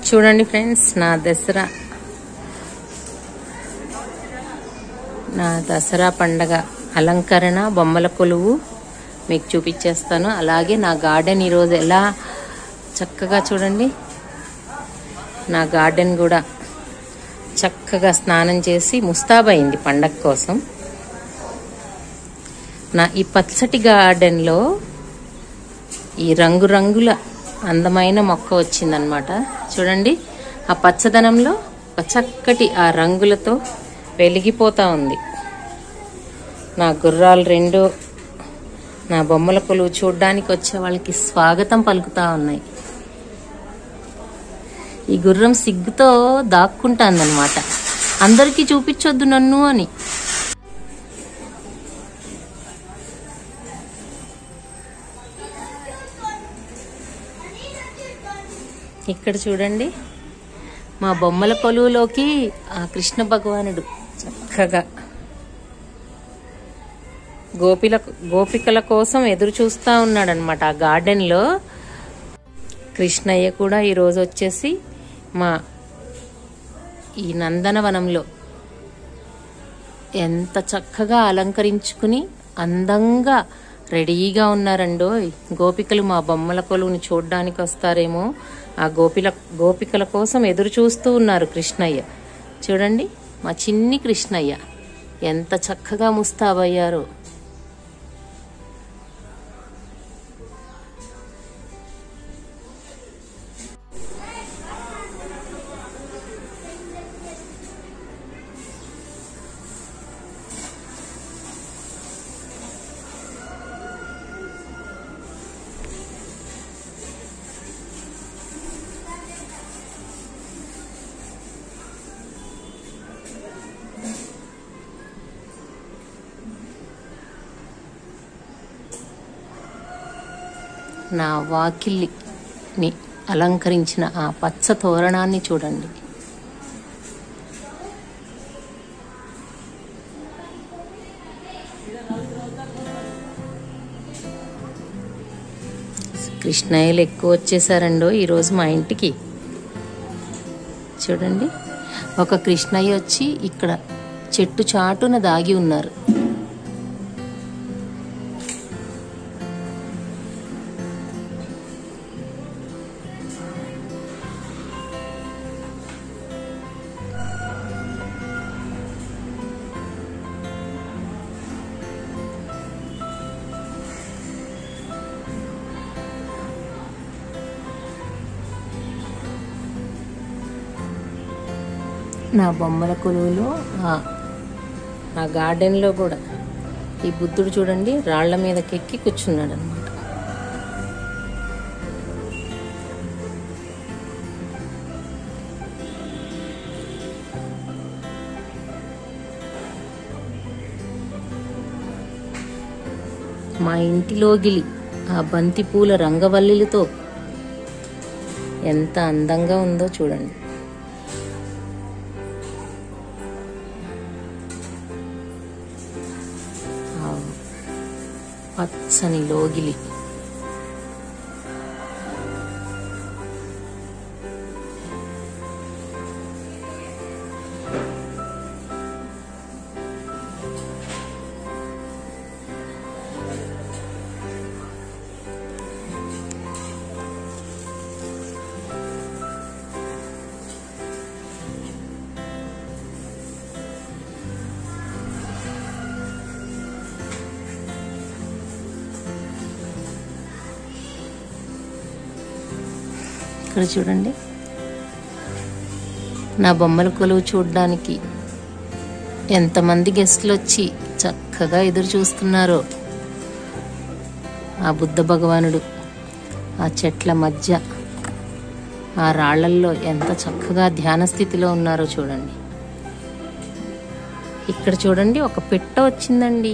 చూడండి ఫ్రెండ్స్, నా దసరా పండగ అలంకరణ బొమ్మల కొలువు మీకు చూపించేస్తాను. అలాగే నా గార్డెన్ ఈరోజు ఎలా చక్కగా చూడండి. నా గార్డెన్ కూడా చక్కగా స్నానం చేసి ముస్తాబైంది పండగ కోసం. నా ఈ పచ్చటి గార్డెన్లో ఈ రంగురంగుల అందమైన మొక్క వచ్చిందనమాట. చూడండి, ఆ పచ్చదనంలో ఒక చక్కటి ఆ రంగులతో వెలిగిపోతా ఉంది. నా గుర్రాలు రెండు నా బొమ్మల కొలువు చూడ్డానికి వచ్చే వాళ్ళకి స్వాగతం పలుకుతా ఉన్నాయి. ఈ గుర్రం సిగ్గుతో దాక్కుంటాందనమాట, అందరికీ చూపించొద్దు నన్ను అని. ఇక్కడ చూడండి, మా బొమ్మల కొలువులోకి ఆ కృష్ణ భగవానుడు చక్కగా గోపికల కోసం ఎదురు చూస్తూ ఉన్నాడనమాట. ఆ గార్డెన్లో కృష్ణయ్య కూడా ఈరోజు వచ్చేసి మా ఈ నందనవనంలో ఎంత చక్కగా అలంకరించుకుని అందంగా రెడీగా ఉన్నారండో. గోపికలు మా బొమ్మల కొలువుని చూడ్డానికి వస్తారేమో, ఆ గోపికల కోసం ఎదురు చూస్తూ ఉన్నారు కృష్ణయ్య. చూడండి, మా చిన్ని కృష్ణయ్య ఎంత చక్కగా ముస్తాబయ్యారో. నా వాకిలిని అలంకరించిన ఆ పచ్చ తోరణాన్ని చూడండి. కృష్ణయ్యలు ఎక్కువ వచ్చేసారండో ఈరోజు మా ఇంటికి. చూడండి, ఒక కృష్ణయ్య వచ్చి ఇక్కడ చెట్టు చాటున దాగి ఉన్నారు. నా బొమ్మల కొలువులో ఆ గార్డెన్లో కూడా ఈ బుద్ధుడు చూడండి రాళ్ల మీదకెక్కి కూర్చున్నాడు అనమాట. మా ఇంటిలోగిలి ఆ బంతి పూల రంగవల్లిలతో ఎంత అందంగా ఉందో చూడండి. పచ్చని లోగిలి. ఇక్కడ చూడండి, నా బొమ్మల కొలువు చూడడానికి ఎంతమంది గెస్ట్లు వచ్చి చక్కగా ఎదురు చూస్తున్నారో. ఆ బుద్ధ భగవానుడు ఆ చెట్ల మధ్య ఆ రాళ్లల్లో ఎంత చక్కగా ధ్యాన స్థితిలో ఉన్నారో చూడండి. ఇక్కడ చూడండి, ఒక పిట్ట వచ్చిందండి.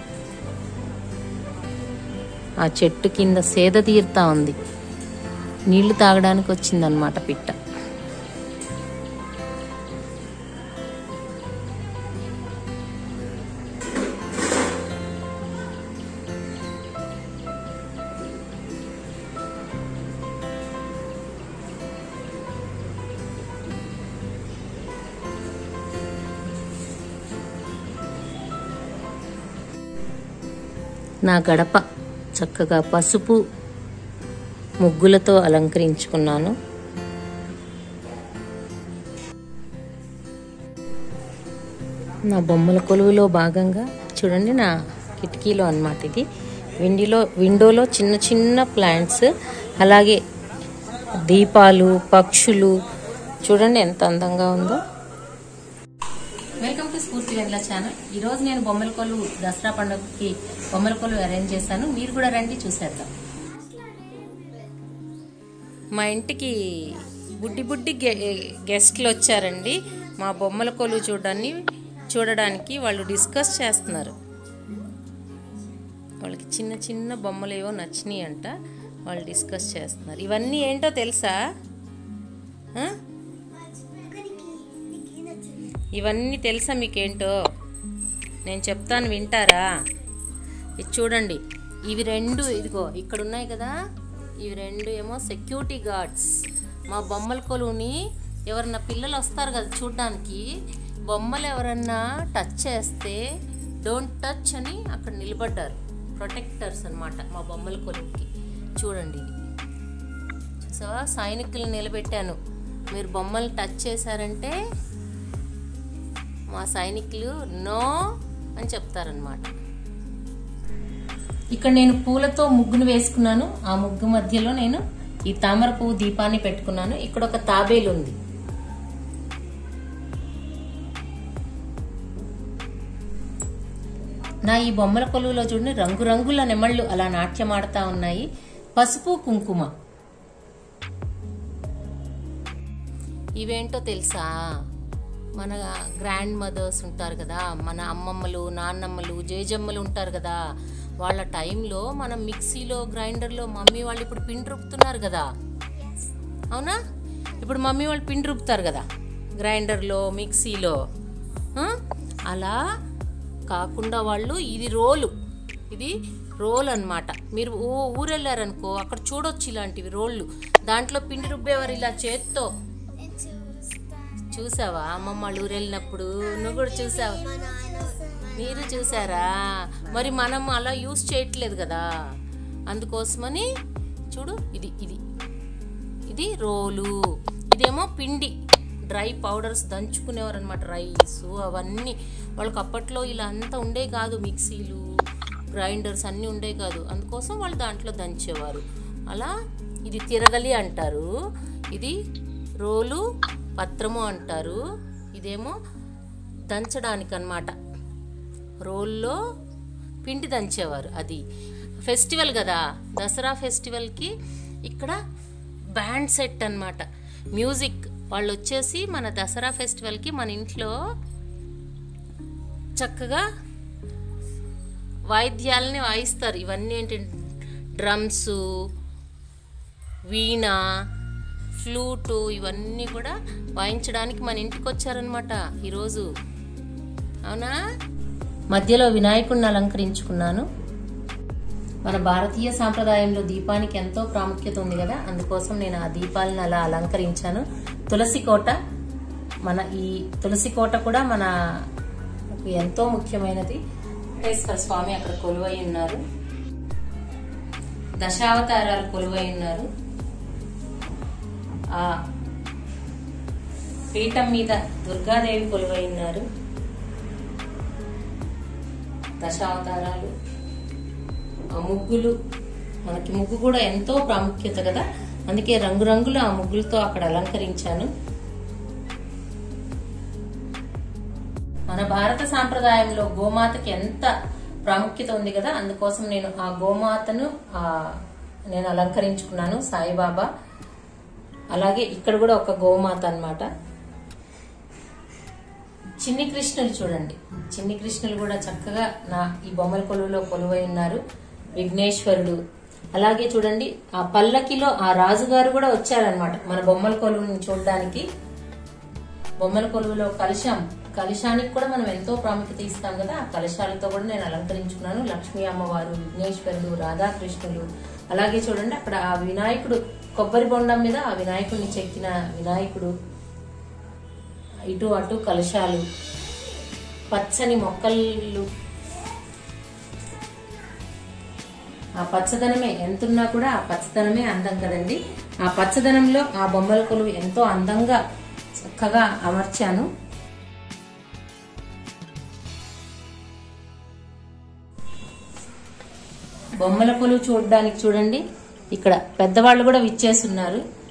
ఆ చెట్టు కింద సేద తీరుతా ఉంది. నీళ్లు తాగడానికి వచ్చిందన్నమాట పిట్ట. నా గడప చక్కగా పసుపు ముగ్గులతో అలంకరించుకున్నాను. నా బొమ్మల కొలువులో భాగంగా చూడండి, నా కిటికీలో అన్నమాట ఇది. విండోలో చిన్న చిన్న ప్లాంట్స్, అలాగే దీపాలు, పక్షులు చూడండి ఎంత అందంగా ఉందో. వెల్కమ్ టు స్ఫూర్తి వెన్నెల ఛానల్. ఈరోజు నేను బొమ్మల కొలువు దసరా పండుగకి బొమ్మల కొలువు అరేంజ్ చేశాను. మీరు కూడా రండి చూసేద్దాం. మా ఇంటికి బుడ్డి గెస్ట్లు వచ్చారండి. మా బొమ్మల కొలువు చూడడానికి వాళ్ళు డిస్కస్ చేస్తున్నారు. వాళ్ళకి చిన్న చిన్న బొమ్మలు ఏవో నచ్చినాయి అంట, వాళ్ళు డిస్కస్ చేస్తున్నారు. ఇవన్నీ ఏంటో తెలుసా? ఇవన్నీ తెలుసా మీకేంటో? నేను చెప్తాను, వింటారా? ఇది చూడండి, ఇవి రెండు ఇదిగో ఇక్కడ ఉన్నాయి కదా, ఇవి రెండు ఏమో సెక్యూరిటీ గార్డ్స్. మా బొమ్మల కొలువుని ఎవరన్నా పిల్లలు వస్తారు కదా చూడడానికి, బొమ్మలు ఎవరన్నా టచ్ చేస్తే డోంట్ టచ్ అని అక్కడ నిలబడ్డారు. ప్రొటెక్టర్స్ అన్నమాట మా బొమ్మల కొలువుకి. చూడండి, ఇది చూసావా, సైనికులు నిలబెట్టాను. మీరు బొమ్మలు టచ్ చేశారంటే మా సైనికులు నో అని చెప్తారనమాట. ఇక్కడ నేను పూలతో ముగ్గును వేసుకున్నాను. ఆ ముగ్గు మధ్యలో నేను ఈ తామర పువ్వు దీపాన్ని పెట్టుకున్నాను. ఇక్కడ ఒక తాబేలు ఉంది. నా ఈ బొమ్మల కొలువులో చూడండి, రంగురంగుల నెమళ్ళు అలా నాట్యమాడుతా ఉన్నాయి. పసుపు కుంకుమ. ఇవేంటో తెలుసా? మన గ్రాండ్ మదర్స్ ఉంటారు కదా, మన అమ్మమ్మలు, నాన్నమ్మలు, జేజమ్మలు ఉంటారు కదా, వాళ్ళ టైంలో మనం మిక్సీలో, గ్రైండర్లో మమ్మీ వాళ్ళు ఇప్పుడు పిండి రుబ్బుతున్నారు కదా, అవునా? ఇప్పుడు మమ్మీ వాళ్ళు పిండి రుబ్బుతారు కదా గ్రైండర్లో, మిక్సీలో. అలా కాకుండా వాళ్ళు ఇది రోల్ అన్నమాట. మీరు ఊరు వెళ్ళారనుకో, అక్కడ చూడొచ్చు ఇలాంటివి రోళ్ళు. దాంట్లో పిండి రుబ్బేవారు ఇలా చేత్తో. చూసావా అమ్మమ్మ వాళ్ళు ఊరు వెళ్ళినప్పుడు? నువ్వు కూడా చూసావా? మీరు చూసారా? మరి మనం అలా యూస్ చేయట్లేదు కదా, అందుకోసమని చూడు, ఇది రోలు. ఇదేమో పిండి, డ్రై పౌడర్స్ దంచుకునేవారు అనమాట. రైస్ అవన్నీ వాళ్ళకి అప్పట్లో ఇలా అంతా ఉండే కాదు, మిక్సీలు, గ్రైండర్స్ అన్నీ ఉండే కాదు, అందుకోసం వాళ్ళు దాంట్లో దంచేవారు. అలా ఇది తిరగలి అంటారు, ఇది రోలు పత్రము అంటారు. ఇదేమో దంచడానికి అన్నమాట, రోల్లో పిండి దంచేవారు. అది ఫెస్టివల్ కదా, దసరా ఫెస్టివల్కి ఇక్కడ బ్యాండ్ సెట్ అన్నమాట, మ్యూజిక్. వాళ్ళు వచ్చేసి మన దసరా ఫెస్టివల్కి మన ఇంట్లో చక్కగా వాయిద్యాలని వాయిస్తారు. ఇవన్నీ ఏంటంటే డ్రమ్స్, వీణ, ఫ్లూటు, ఇవన్నీ కూడా వాయించడానికి మన ఇంటికి వచ్చారనమాట ఈరోజు, అవునా? మధ్యలో వినాయకుడిని అలంకరించుకున్నాను. మన భారతీయ సాంప్రదాయంలో దీపానికి ఎంతో ప్రాముఖ్యత ఉంది కదా, అందుకోసం నేను ఆ దీపాలను అలా అలంకరించాను. తులసి కోట, ఈ తులసి కోట కూడా మనకు ఎంతో ముఖ్యమైనది. వెంకటేశ్వర స్వామి అక్కడ కొలువై ఉన్నారు, దశావతారాలు కొలువై ఉన్నారు. ఆ పీఠం మీద దుర్గాదేవి కొలువై ఉన్నారు. దశావతారాలు, ఆ ముగ్గులు, మనకి ముగ్గు కూడా ఎంతో ప్రాముఖ్యత కదా, అందుకే రంగురంగుల ఆ ముగ్గులతో అక్కడ అలంకరించాను. మన భారత సాంప్రదాయంలో గోమాతకి ఎంత ప్రాముఖ్యత ఉంది కదా, అందుకోసం నేను ఆ గోమాతను నేను అలంకరించుకున్నాను. సాయిబాబా, అలాగే ఇక్కడ కూడా ఒక గోమాత అన్నమాట. చిన్ని కృష్ణులు చూడండి, చిన్ని కృష్ణులు కూడా చక్కగా నా ఈ బొమ్మల కొలువులో కొలువై ఉన్నారు. విఘ్నేశ్వరుడు, అలాగే చూడండి ఆ పల్లకిలో ఆ రాజుగారు కూడా వచ్చారనమాట మన బొమ్మల కొలువుని చూడడానికి. బొమ్మల కొలువులో కలశానికి కూడా మనం ఎంతో ప్రాముఖ్యత ఇస్తాం కదా, ఆ కలశాలతో కూడా నేను అలంకరించుకున్నాను. లక్ష్మీ అమ్మవారు, విఘ్నేశ్వరుడు, రాధాకృష్ణులు, అలాగే చూడండి అక్కడ ఆ వినాయకుడు కొబ్బరి బొండం మీద ఆ వినాయకుడిని చెక్కిన వినాయకుడు, ఇటు అటు కలశాలు, పచ్చని మొక్కలు, ఆ పచ్చదనమే ఎంతున్నా కూడా ఆ పచ్చదనమే అందం కదండి. ఆ పచ్చదనంలో ఆ బొమ్మల కొలువు ఎంతో అందంగా చక్కగా అమర్చాను. బొమ్మల కొలువు చూడడానికి చూడండి, ఇక్కడ పెద్దవాళ్ళు కూడా విచ్చేస్తున్నారు.